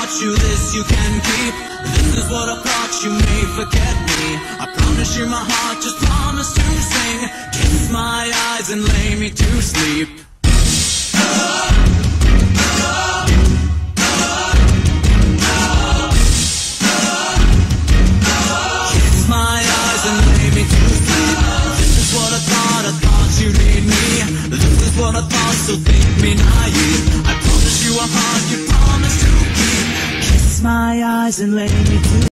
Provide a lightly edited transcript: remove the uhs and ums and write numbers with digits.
taught you, this you can keep. This is what I thought, you may forget me. I promise you my heart, just promise to sing. Kiss my eyes and lay me to sleep. Kiss my eyes and lay me to sleep. This is what I thought you need me. This is what I thought, so think me naive. I promise you a heart, you promise to keep. Kiss my eyes and lay me to sleep.